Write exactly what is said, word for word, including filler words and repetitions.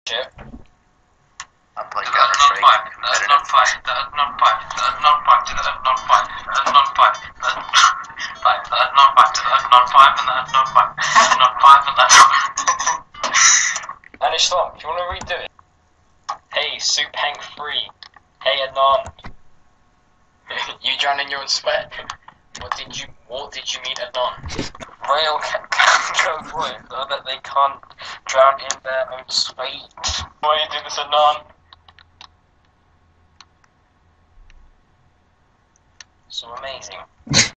Shit. I'm playing That Counter is not Strike pipe. That is competitive. not pipe. That is not pipe. That is not pipe. That is not pipe. That is not pipe. That is pipe. That is not pipe. That is not pipe. And that is not pipe. That is not pipe. And that is And Islam, do you want to redo it? Hey, Soup Hank three. Hey, Adnan. You drown in your own sweat. What did you? What did you mean, Adnan? Rail can go through it so that they can't drown in their own sweat. Why are you doing this, Adnan? So amazing.